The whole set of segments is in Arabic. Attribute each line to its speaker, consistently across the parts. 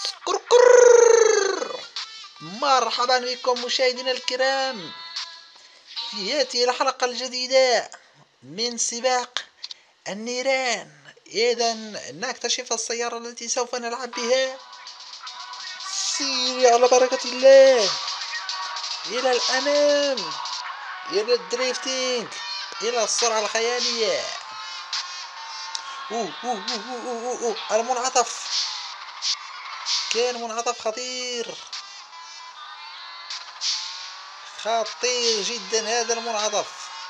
Speaker 1: كركر. مرحبا بكم مشاهدينا الكرام في هذه الحلقة الجديدة من سباق النيران. إذا نكتشف السيارة التي سوف نلعب بها. سيري على بركة الله إلى الأمام، إلى الدريفتينج، إلى السرعة الخيالية. المنعطف كان منعطف خطير جدا هذا المنعطف.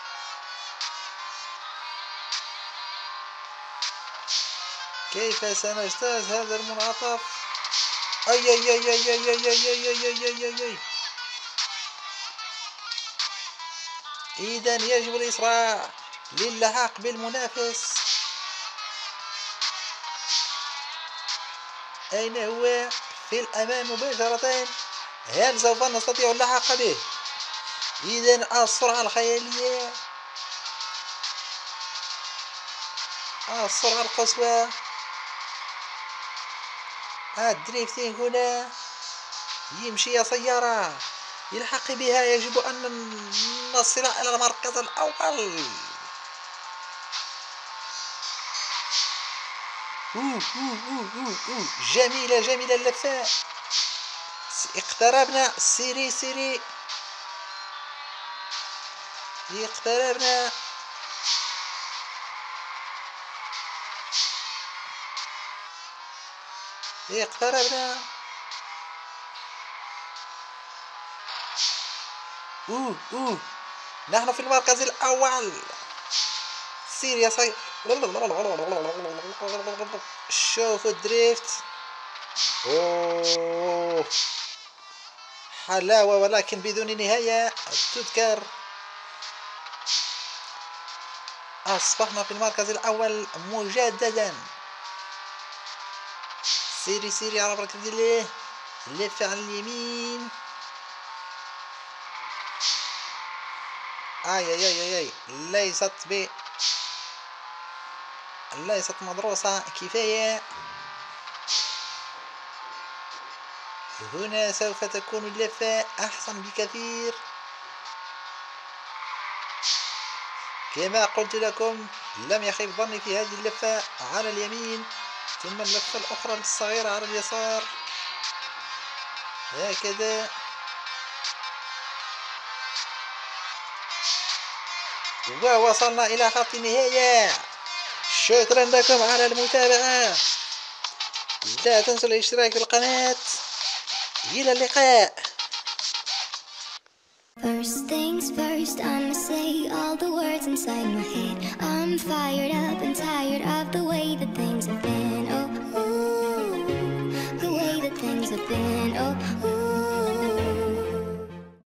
Speaker 1: كيف سنجتاز هذا المنعطف؟ اي اي اي اي اي اي اي اي اي اي اي اي. اذا يجب الاسراع للحاق بالمنافس. اين هو؟ في الامام مباشرة. هل سوف نستطيع اللحاق به؟ اذا السرعة الخيالية، السرعة القصوى، الدريفتينج هنا. يمشي يا سيارة، يلحق بها. يجب أن نصل إلى المركز الأول. جميلة اللفة. اقتربنا. سيري اقتربنا. نحن في المركز الأول. سير يا صي. شوفوا الدريفت. حلاوة ولكن بدون نهاية تذكر. أصبحنا في المركز الأول مجددا. سيري على بركة الله. لف على اليمين. اي ليست مدروسة كفاية. هنا سوف تكون اللفة أحسن بكثير. كما قلت لكم لم يخيب ظني في هذه اللفة على اليمين، ثم اللفة الأخرى الصغيرة على اليسار هكذا. ووصلنا إلى خط النهاية. شكرا لكم على المتابعة. لا تنسوا الاشتراك في القناة. إلى اللقاء.
Speaker 2: First things first, I'ma say all the words inside my head. I'm fired up and tired of the way that things have been. Oh, ooh, the way that things have been. Oh, ooh.